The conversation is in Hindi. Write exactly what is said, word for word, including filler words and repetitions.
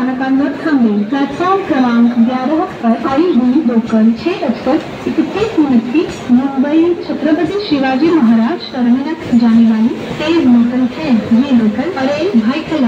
स्थानकांवर थांबेल। प्लॅटफॉर्म क्रमांक ग्यारह पर आई हुई लोकल छह बजकर इकतीस मिनट की मुंबई छत्रपति शिवाजी महाराज टर्मिनस जाने वाली तेज लोकल है। ये लोकल अरे भाई